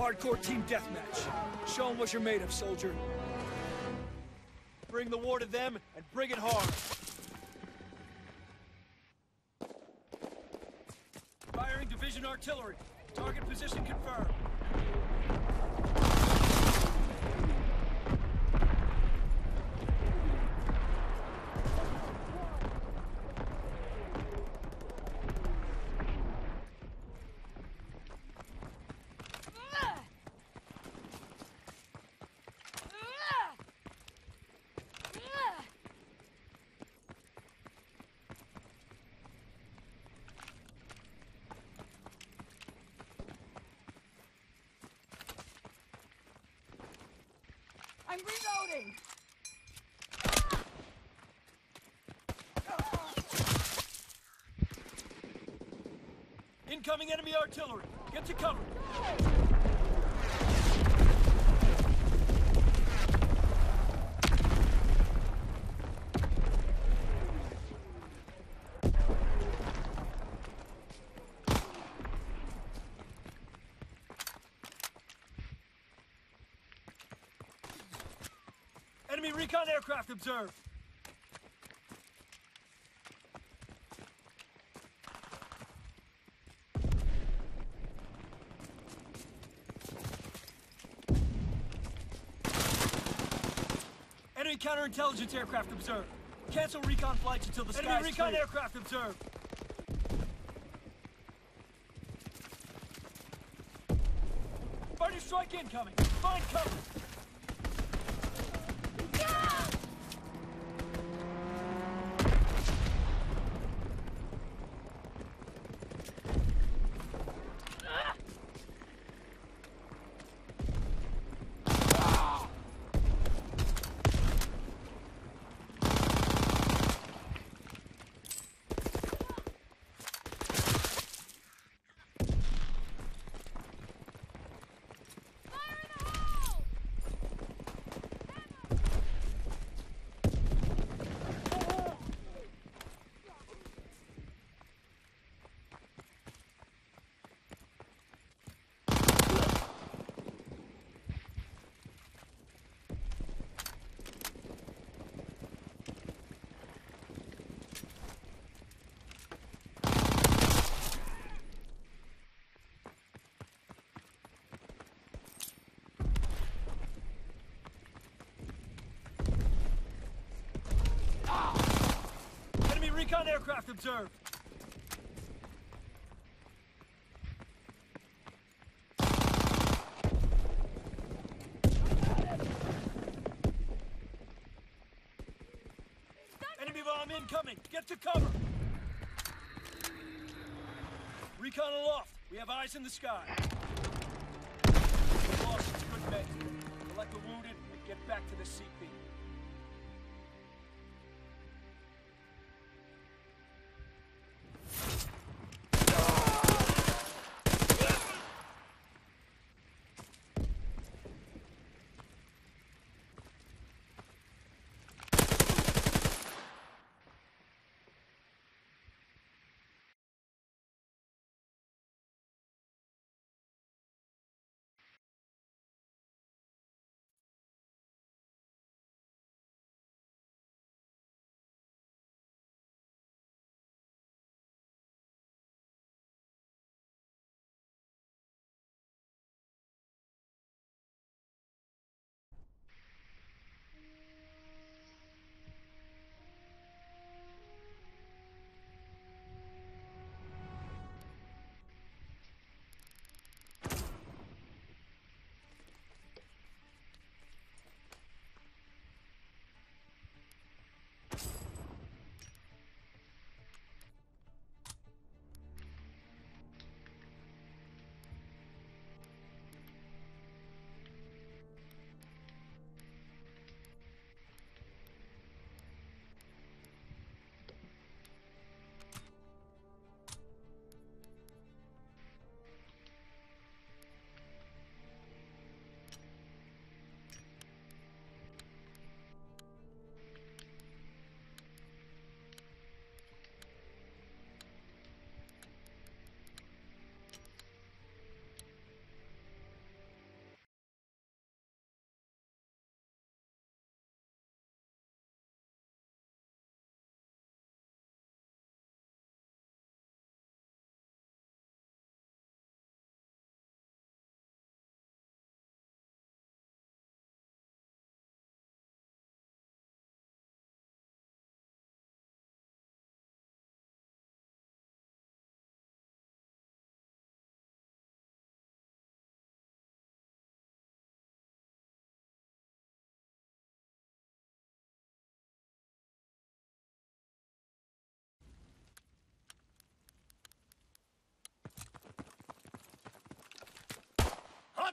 hardcore team deathmatch. Show them what you're made of, soldier. Bring the war to them, and bring it hard. Firing division artillery. Target position confirmed. I'm reloading! Incoming enemy artillery. Get to cover. Enemy recon aircraft observed. Enemy counterintelligence aircraft observed. Cancel recon flights until the sky is clear. Enemy recon aircraft observed. Fighter strike incoming. Find cover. Recon aircraft observed. Enemy bomb incoming. Get to cover. Recon aloft. We have eyes in the sky. Lost good men. Collect the wounded and get back to the CP.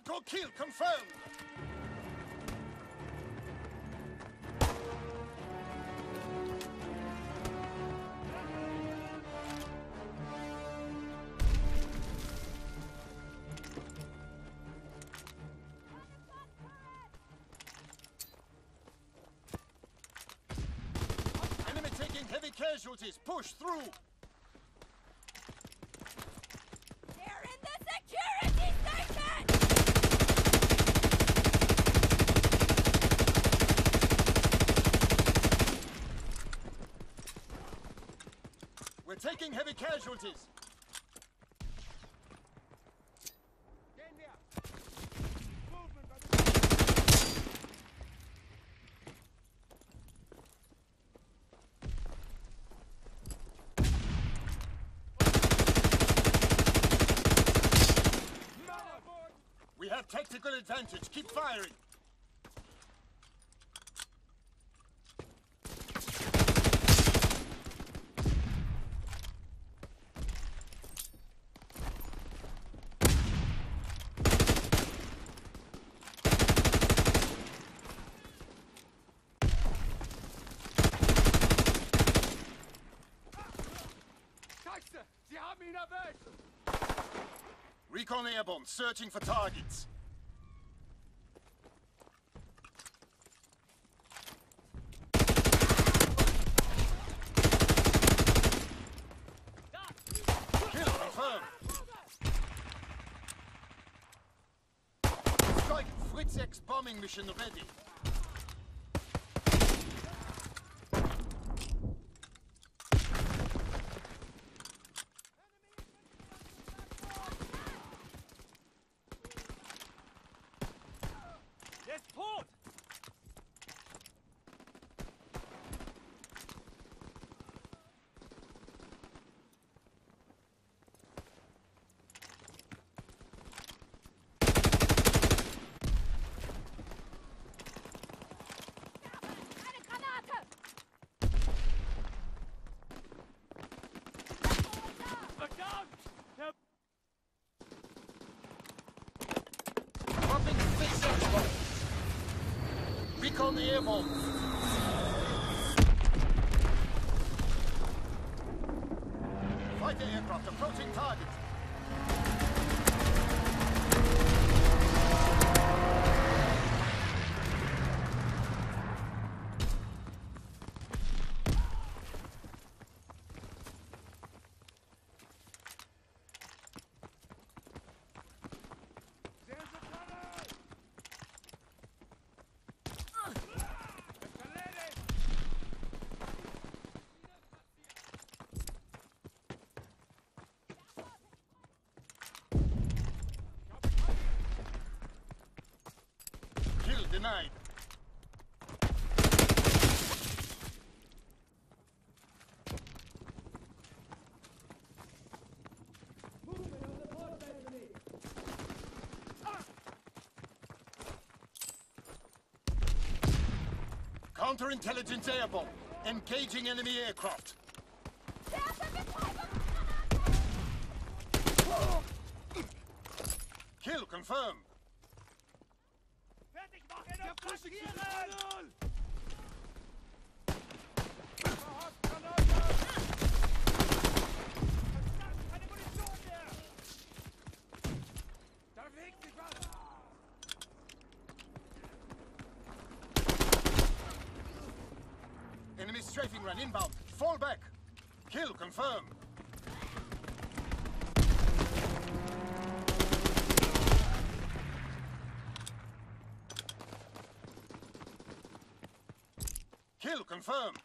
Hardcore kill confirmed! Enemy taking heavy casualties. Push through! They're in the security station! We're taking heavy casualties. We have tactical advantage. Keep firing. Scheiße! Sie haben ihn erwischt! Recon airborne, searching for targets. Kill confirmed. Strike Fritz X bombing mission ready. There's port! Eine Granate! Verdammt! Herr Dropping Fritz X bomb. Recon airborne. Fighter aircraft approaching target. There's a tunnel! Escalated! Kill denied. Counterintelligence airborne. Engaging enemy aircraft. Kill confirmed. Fertig machen und platzieren! Verdammt, keine Munition mehr! Da bewegt sich was! Enemy strafing run inbound. Fall back. Kill confirmed. Kill confirmed.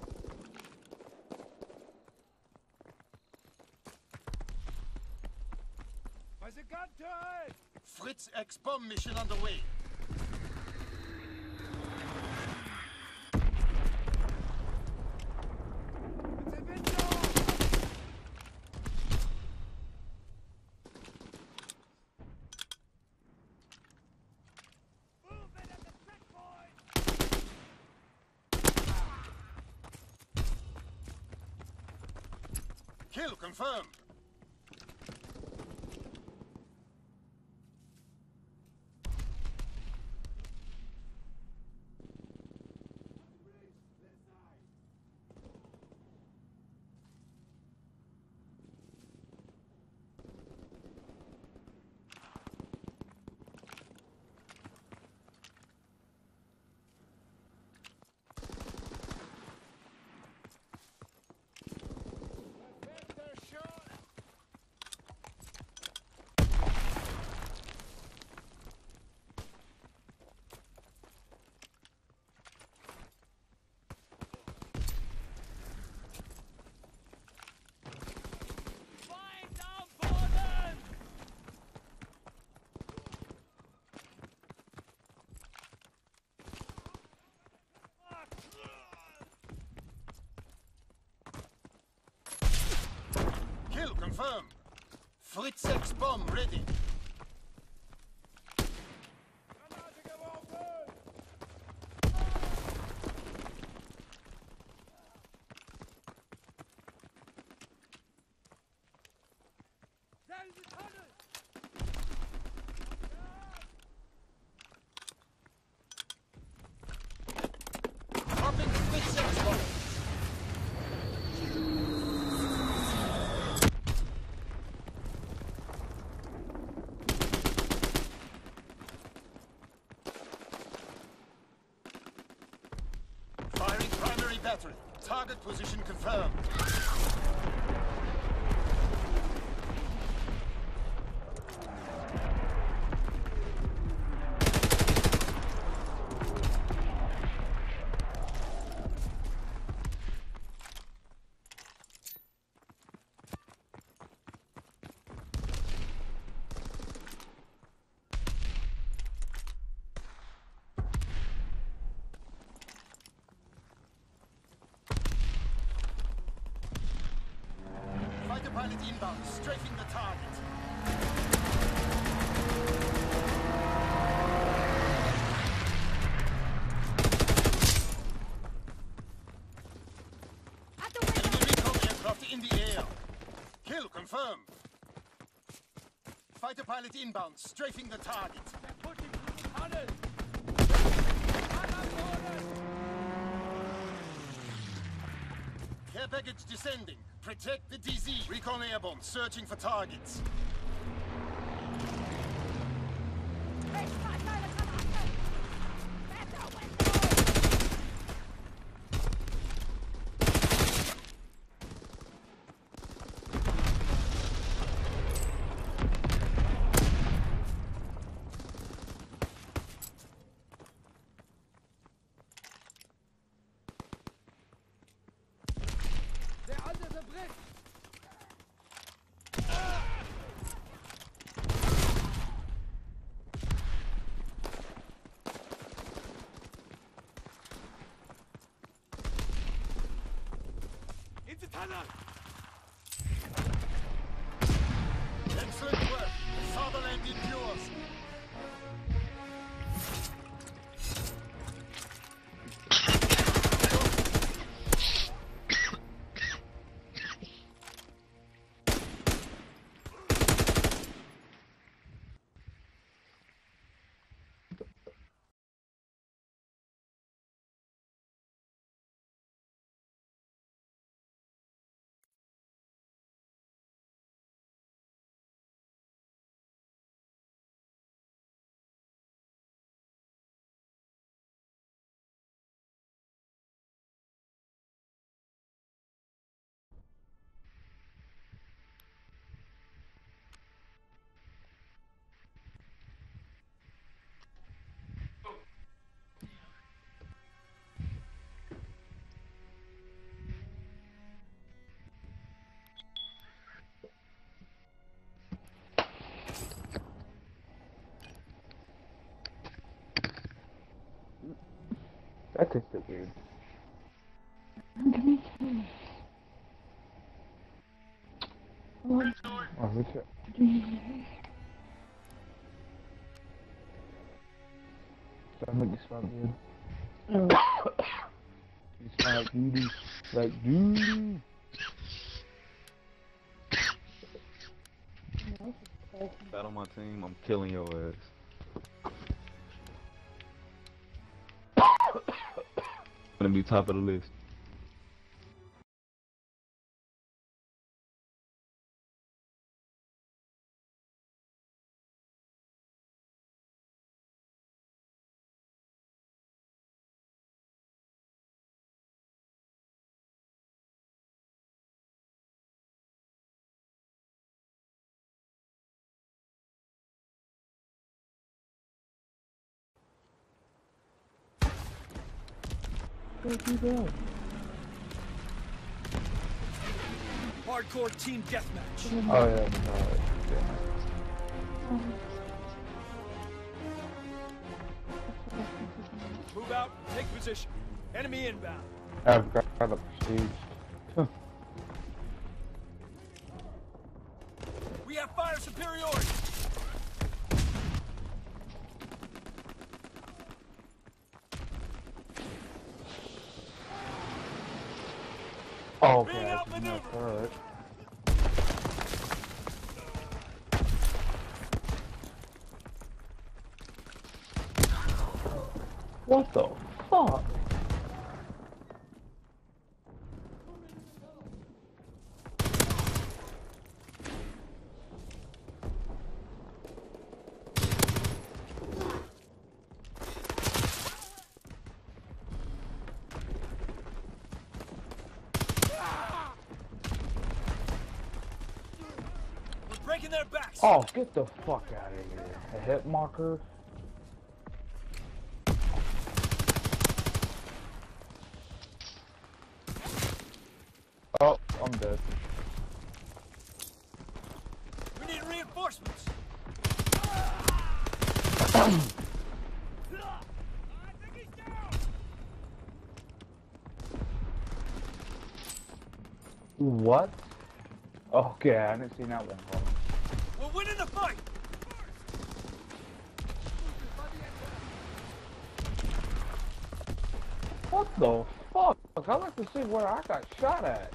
Where's the gun turret? Fritz X bomb mission underway. It's a window! Movement at the checkpoint! Kill confirmed. confirmed. Fritz 6 bomb ready. Granate geworfen! There is a tunnel! Dropping Fritz 6 bomb. Firing primary battery. Target position confirmed. Fighter pilot inbound, strafing the target. At the window! Enemy recon aircraft in the air. Kill confirmed. Fighter pilot inbound, strafing the target. They're pushing through the tunnel! Tunnel vorne! Care package descending. Protect the DZ. Recon airborne, searching for targets. Rechts, Fahrteile, Granate! At the window! Der andere bricht! In the tunnel! Excellent work. The fatherland endures. That tasted weird. Oh, good shit. Sound like you smell good. You smell like doo-doo. Like doo-doo. Bet on my team, I'm killing your ass. Gonna be top of the list. Hardcore team deathmatch. Oh yeah, Move out, take position. Enemy inbound. I've got the prestige. superiority. Oh, Being okay, I can outmaneuvered. hurt. What the fuck? We're breaking their backs. Oh, get the fuck out of here. A hit marker? Oh, I'm dead. We need reinforcements. What? Okay, I didn't see that one coming. We're winning the fight. What the fuck? I'd like to see where I got shot at.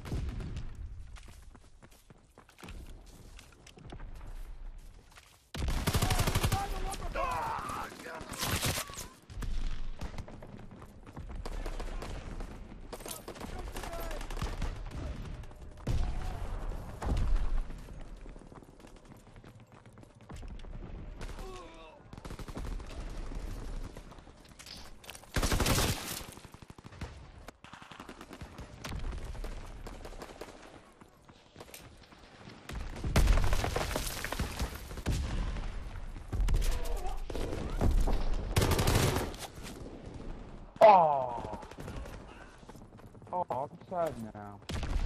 Oh! Oh, I'm sad now.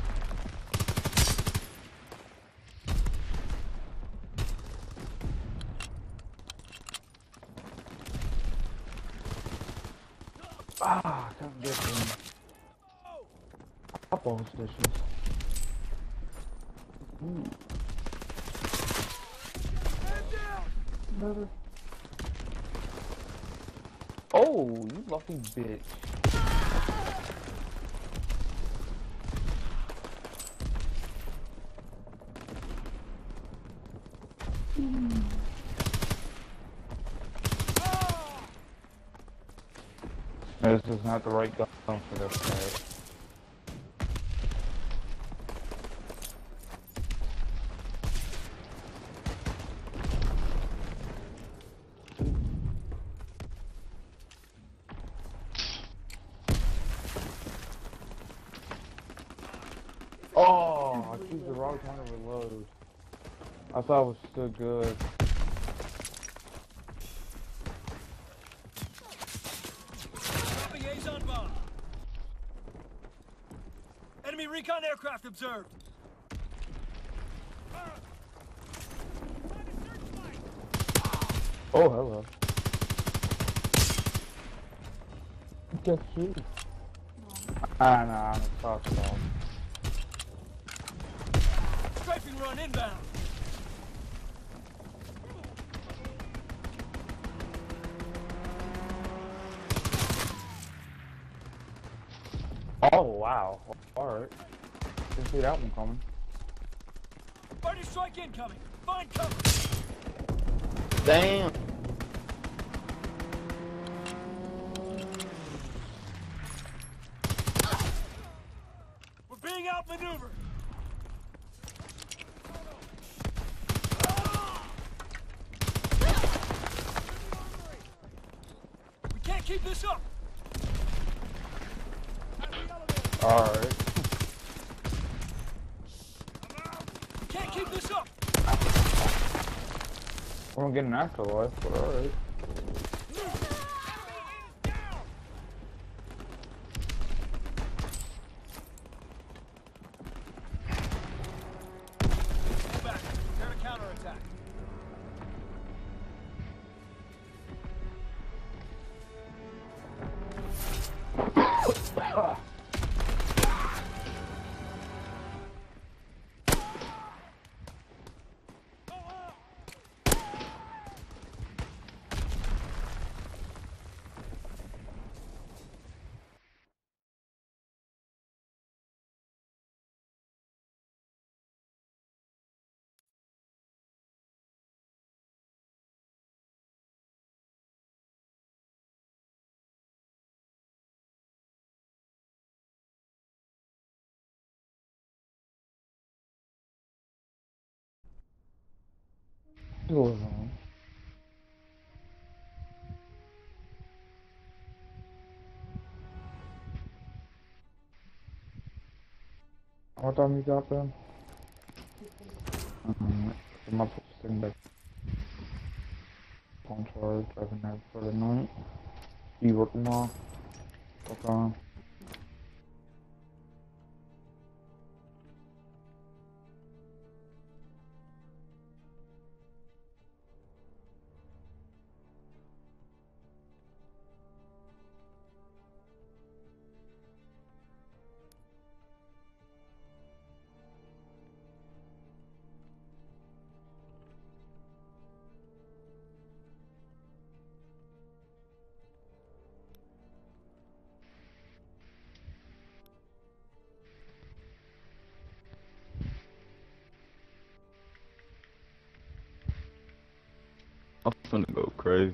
Ah, I can't get them. Up all stitches. Ooh. Better. Oh, you lucky bitch. This is not the right gun for this guy. Oh, I choose the wrong time to reload. I thought it was still good. Dropping A's on bomb. Enemy recon aircraft observed. Oh, hello. Guess you. Ah, no, I'm a talk about. Strafing run inbound. Oh, wow. Alright. Didn't see that one coming. Party strike incoming. Find cover. Damn. We're being outmaneuvered. We can't keep this up. Alright. We can't keep this up. We're gonna get an afterlife, but alright. Go back. Prepare to counterattack. Goes on. What time you got then? I'm not sitting back on charge. I can have for the night. You work tomorrow? Okay. I'm finna go crazy.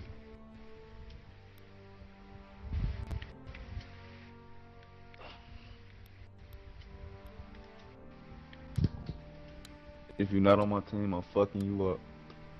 If you're not on my team, I'm fucking you up.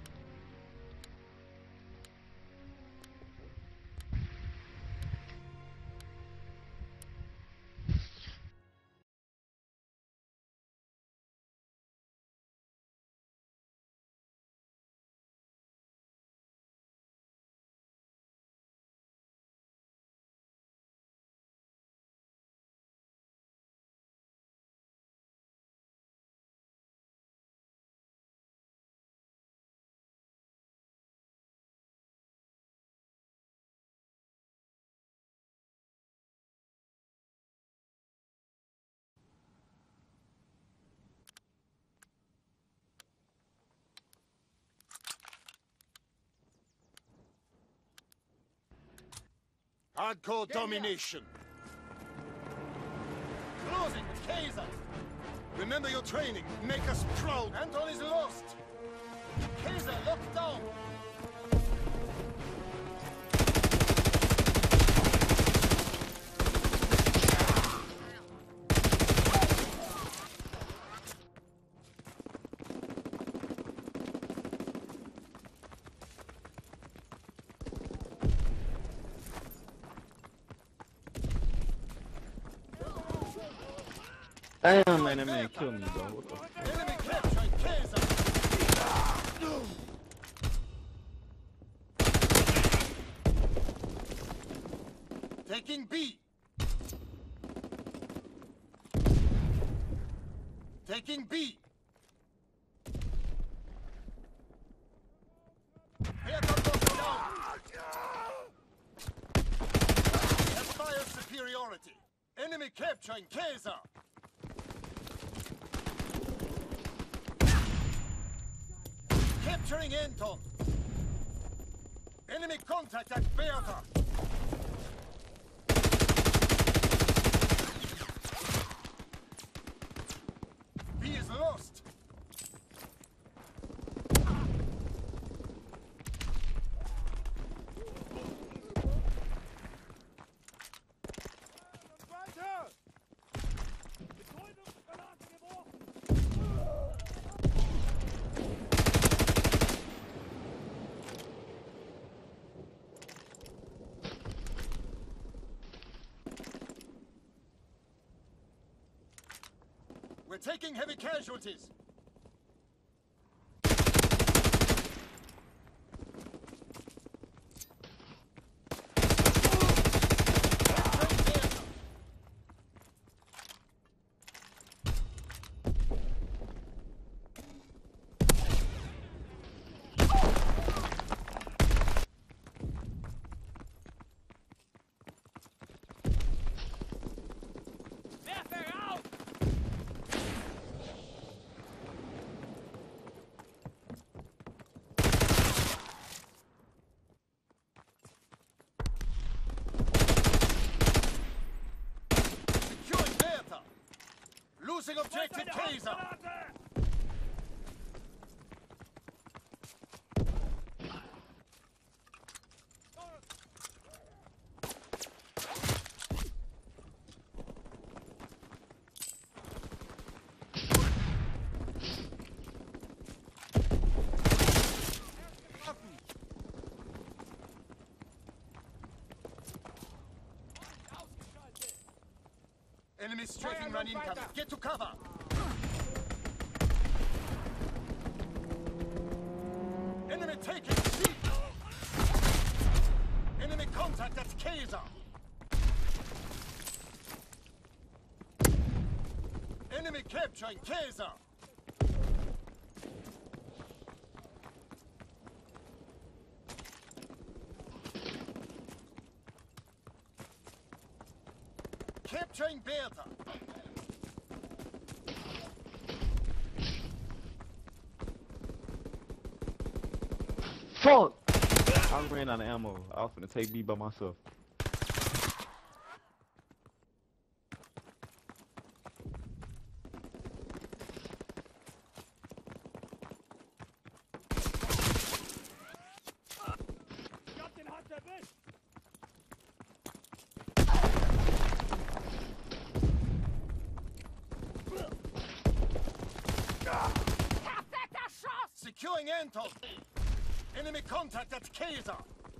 Hardcore domination. Closing the Kaiser. Remember your training. Make us proud. Anton is lost. Kaiser locked down. Damn, man, that man killed me, bro. What the fuck? Enemy capturing Kaiser. Taking B. Taking B. Has fire superiority. Enemy capturing Kaiser. Capturing Anton. Enemy contact at Bertha. B is lost. Weiter! Betäubungsgranate geworfen! We're taking heavy casualties. Werfer auf! Securing Bertha. Losing objective Kaiser. Enemy strafing run incoming. Get to cover. Enemy taking C. Enemy contact at Kaiser. Enemy capturing Kaiser. Capturing Bertha. Fuck! I ran out of ammo. I was finna take B by myself. Captain hat erwischt! Perfekter Schuss! Securing Anton. Enemy contact at Kaiser.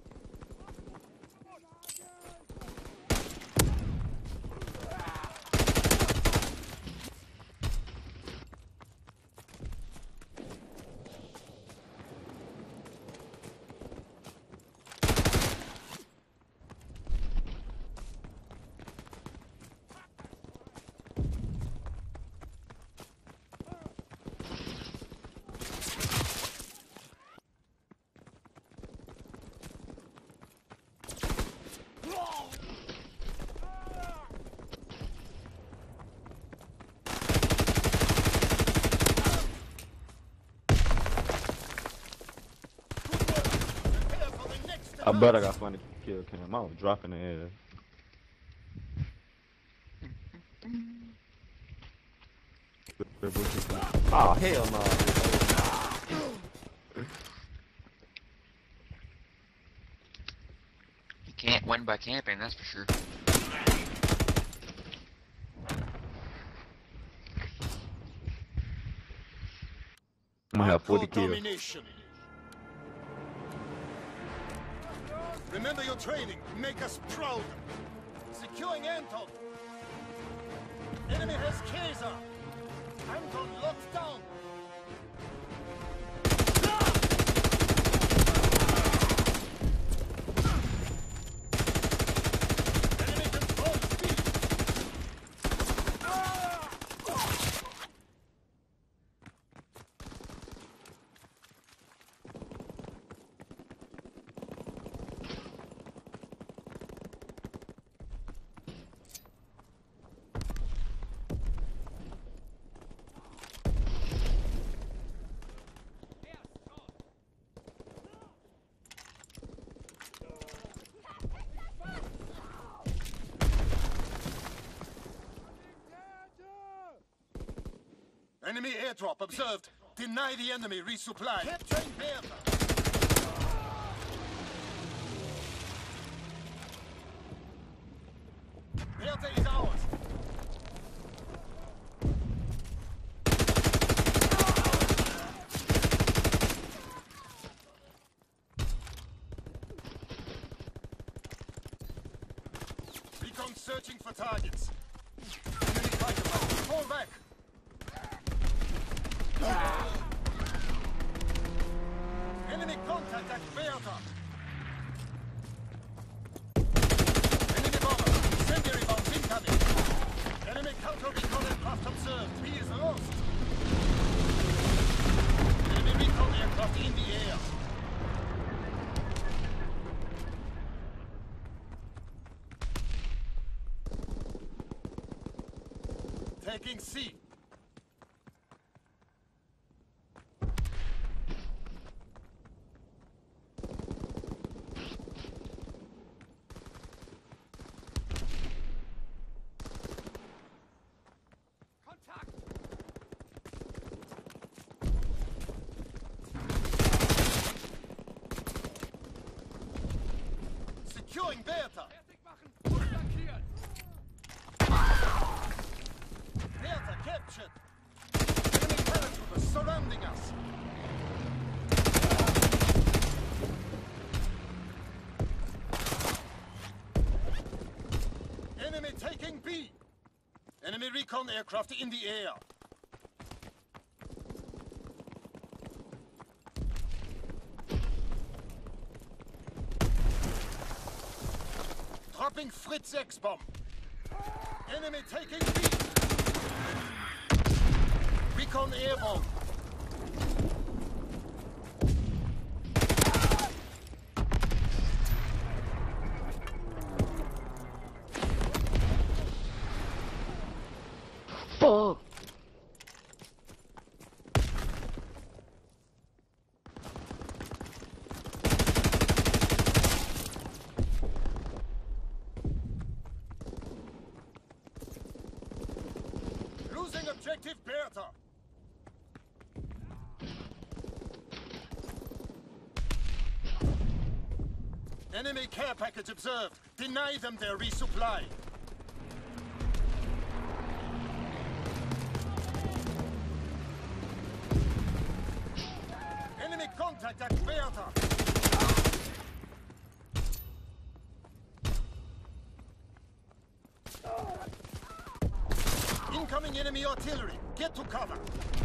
I bet I got funny kill cam. I was dropping the ass. Oh hell no. You can't win by camping, that's for sure. I'm gonna have 40 Hardcore kills. domination. Remember your training. Make us proud. Securing Anton. Enemy has Kaiser. Anton locked down. Enemy control speed. Enemy airdrop observed. Deny the enemy resupply. Capturing Bertha. Bertha is ours. Recon searching for targets. Enemy fighter pilot. Fall back. Enemy contact at Bertha. Enemy bomber. Incendiary bombs incoming. Enemy counter recon aircraft observed. He is lost. Enemy recon aircraft in the air. Taking C. Securing Bertha. Bertha captured. Enemy paratroopers surrounding us. Enemy taking B. Enemy recon aircraft in the air. Dropping Fritz X-bomb. Enemy taking B. Recon airborne. Fuck! Losing objective Bertha. Enemy care package observed. Deny them their resupply. Enemy contact at Bertha. Incoming enemy artillery. Get to cover.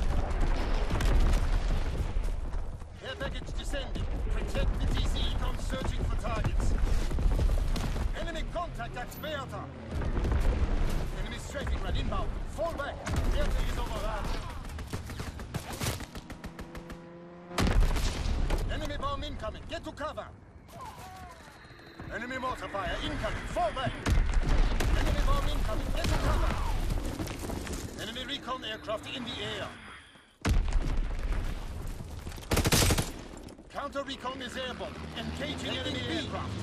Care package descending. Protect the DC. Recon searching for targets. Enemy contact at Bertha. Enemy strafing run inbound. Fall back. Bertha is overrun. Enemy bomb incoming. Get to cover. Enemy mortar fire incoming. Fall back. Enemy bomb incoming. Get to cover. Enemy recon aircraft in the air. Counter recon is airborne. Engaging enemy aircraft.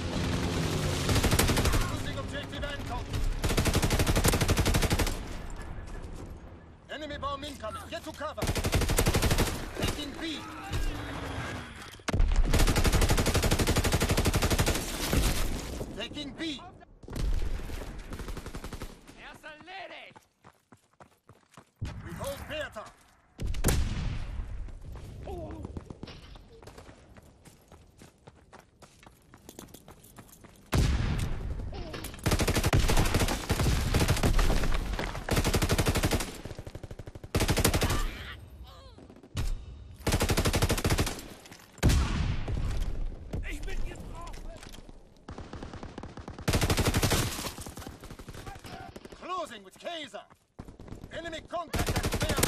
Losing objective Anton. Enemy bomb incoming. Get to cover. Taking B. Taking B. We hold Bertha. Ich bin getroffen! Closing with Kaiser. Enemy contact at Bertha.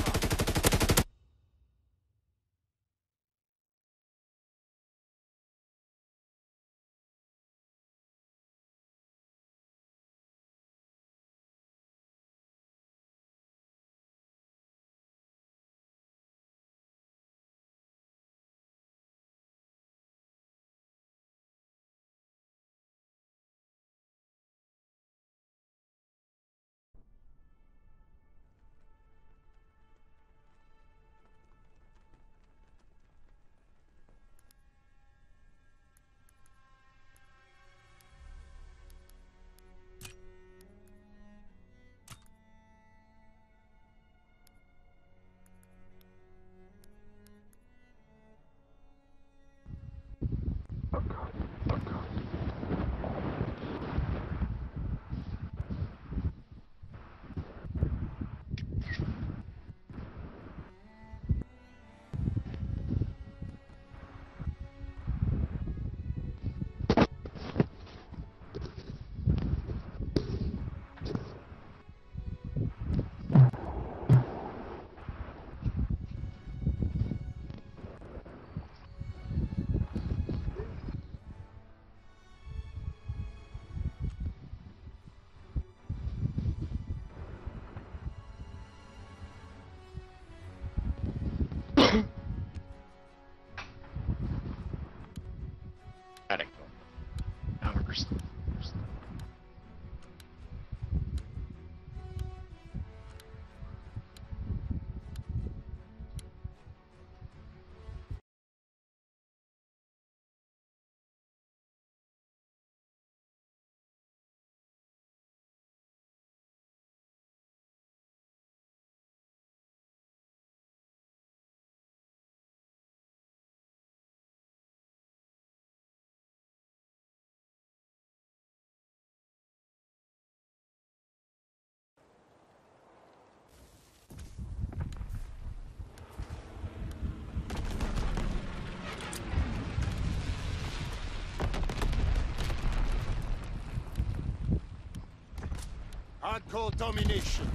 Hardcore domination.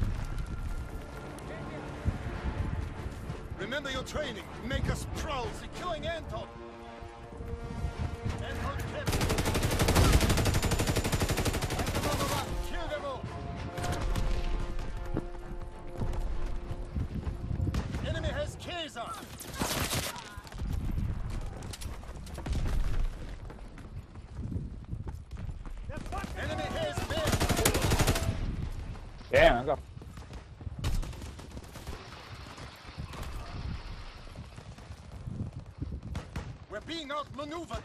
Remember your training. Make us proud. Securing Anton. Anton kept. Kill them all. Enemy has Kaiser. Enemy has Ben. Damn, I got. We're being outmaneuvered.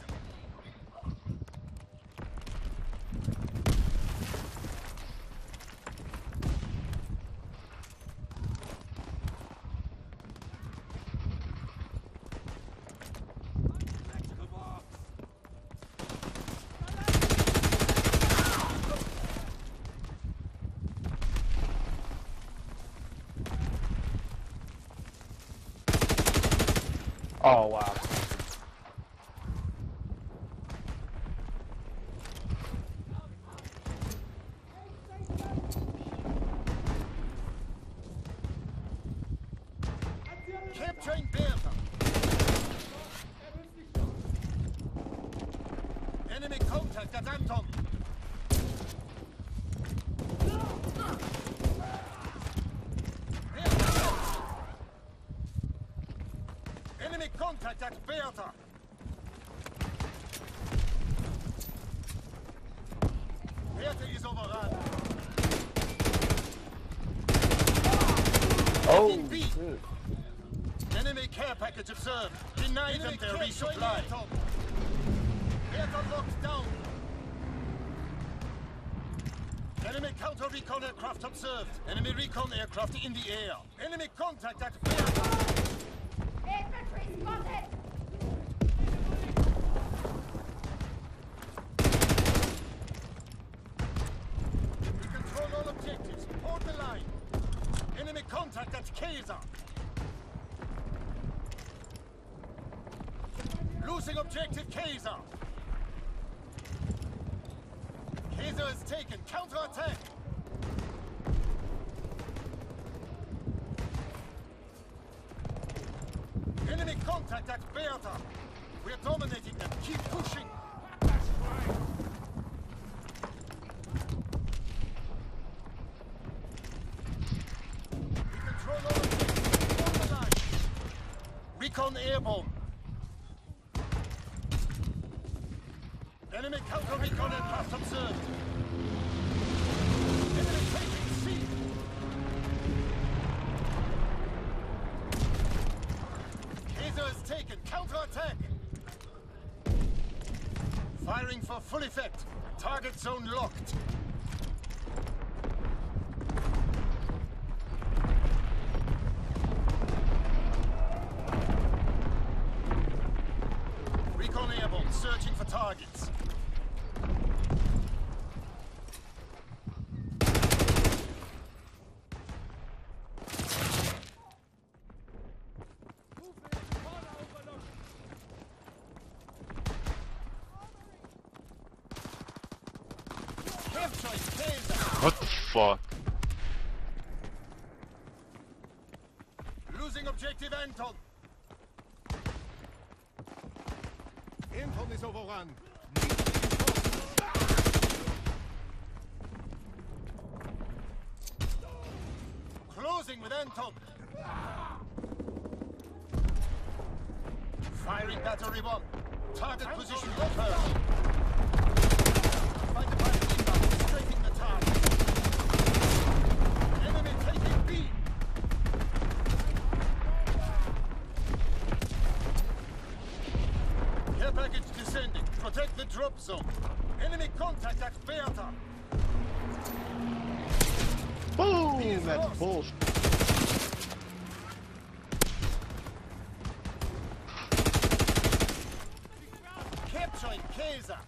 Oh wow. Capturing Bertha. Enemy contact at Anton. Enemy contact at Bertha. Bertha is overrun. Oh In B. shit. Enemy care package observed. Deny them their resupply. Bertha locked down. Enemy counter recon aircraft observed. Enemy recon aircraft in the air. Enemy contact at Bertha. Infantry spotted! We control all objectives. Hold the line. Enemy contact at Kaiser. Losing objective Kaiser. Kaiser is taken. Counter-attack. Enemy contact at Bertha. We're dominating them. Keep pushing. We control all objectives. Hold the line. Recon airborne. Enemy counter recon aircraft observed. Enemy taking C. Kaiser is taken. Counter-attack. Firing for full effect. Target zone locked. Recon airborne, searching for targets. Capturing Kaiser. What the fuck? Losing objective Anton. Anton is overrun. Closing with Anton. Firing battery 1. Target position confirmed. Fighter pilot inbound, strafing the target. Enemy taking B. Care package descending. Protect the drop zone. Enemy contact at Bertha. Boom! That's bullshit. Capturing Kaiser.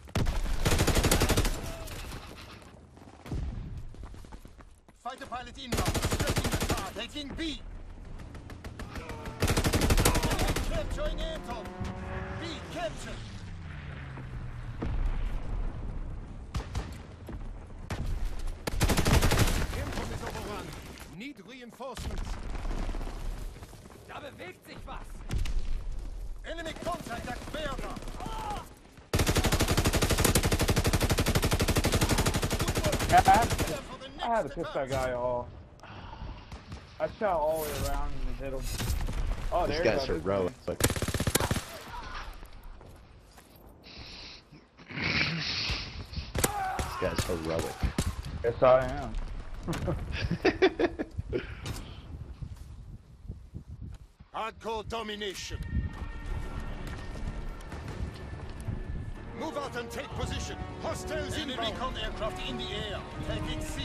Fighter pilot inbound, strafing the target. Taking B. Enemy capturing Anton. B captured. reinforcements. Da bewegt sich was! Enemy contact at Bertha. I had to piss that guy off. I shot all the way around and hit him. Oh, This there guy's you go. heroic. This guy's heroic. Yes, I am. Hardcore domination. Move out and take position. Hostiles in recon aircraft in the air. Taking C.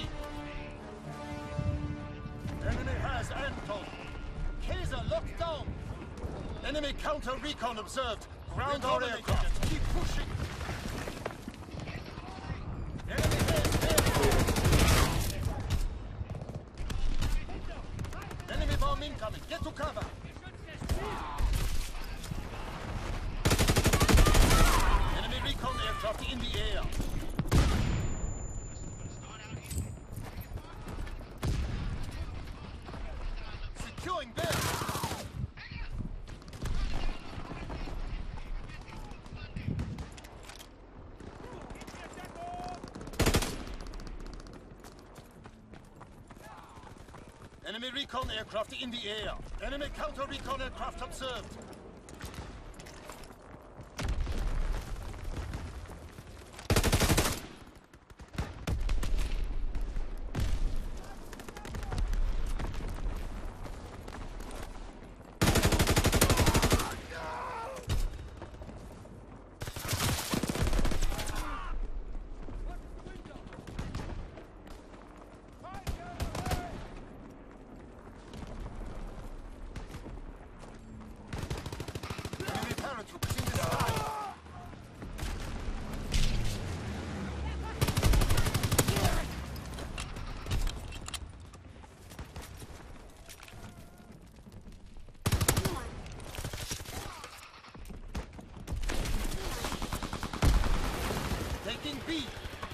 Enemy has Anton. Kaiser locked down. Enemy counter recon observed. Ground our aircraft. Keep pushing. Enemy has air. Enemy bomb incoming. Get to cover. Enemy recon aircraft in the air. Securing them. Enemy recon aircraft in the air. Enemy counter recon aircraft observed. Enemy paratroopers in the sky. Taking B.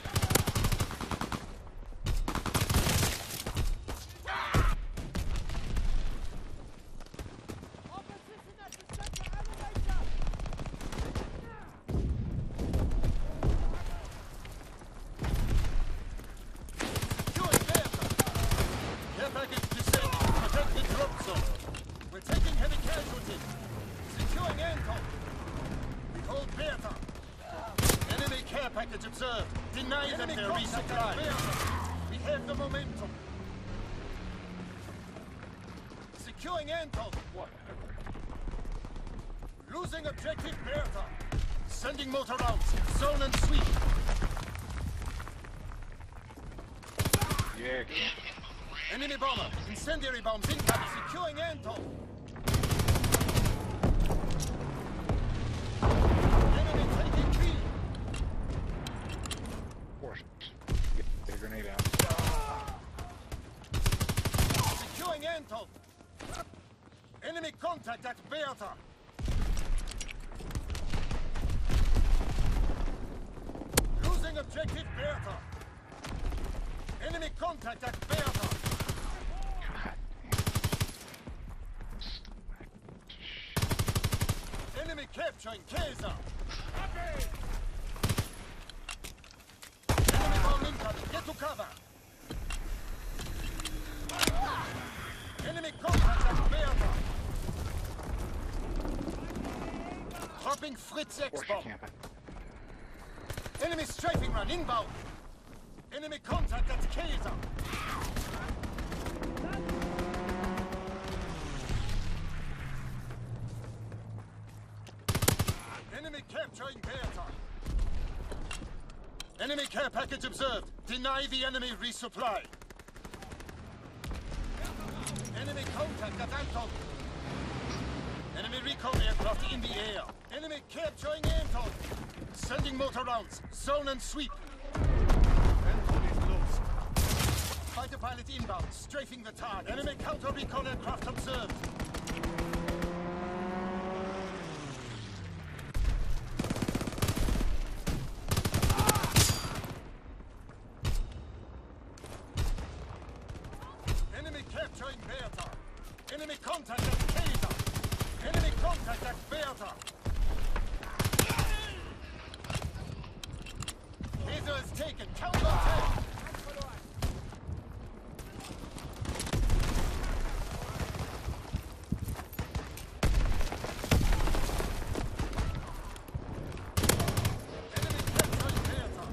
Securing Bertha. Care package descending. Protect the drop zone. We're taking heavy casualties. Securing Anton. We hold Bertha. Enemy care package observed. Deny them their resupply. We have the momentum. Securing Anton. Losing objective Bertha. Sending motor rounds. Zone and sweep. Yeah. Enemy bomber. Incendiary bombs incoming. Securing Anton. Enemy taking B. Get a grenade out. Securing Anton. Enemy contact at Bertha. Losing objective Bertha. Enemy contact at Bertha. Enemy capturing Kaiser. Enemy bomb incoming. Get to cover. Enemy contact at Bertha. Dropping Fritz X-bomb. Enemy strafing run inbound. Enemy contact at Kaiser. Enemy capturing Bertha. Enemy care package observed. Deny the enemy resupply. Enemy contact at Anton. Enemy recon aircraft in the air. Enemy capturing Anton. Sending motor rounds. Zone and sweep. Anton is lost. Fighter pilot inbound. Strafing the target. Enemy counter recon aircraft observed. Enemy capturing taken. Counterattack. Enemy capturing Bertha.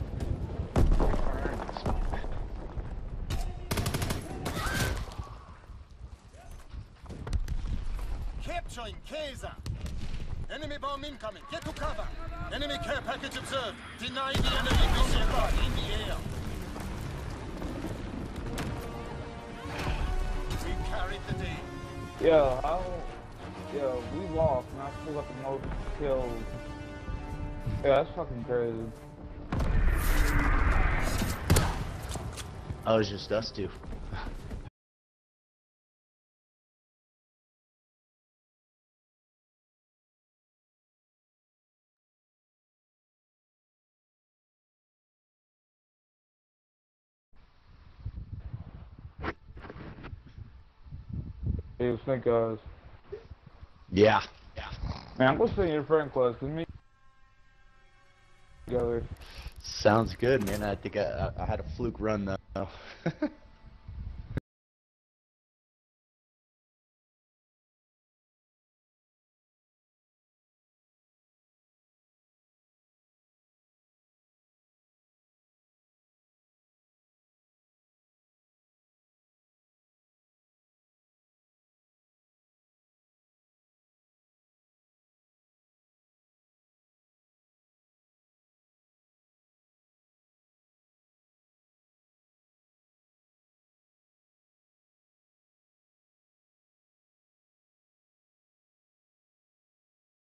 Capturing Kaiser. Enemy bomb incoming. Get to cover. Enemy care package observed. Deny the enemy missile in the air. We carried the day. Yo, we lost and I still got the most kills. Yeah, that's fucking crazy. Oh, it's just us two. Hey, Snake Eyes. Yeah. Man, I'm gonna send your friend quest, cause me together. Sounds good, man. I think I had a fluke run though.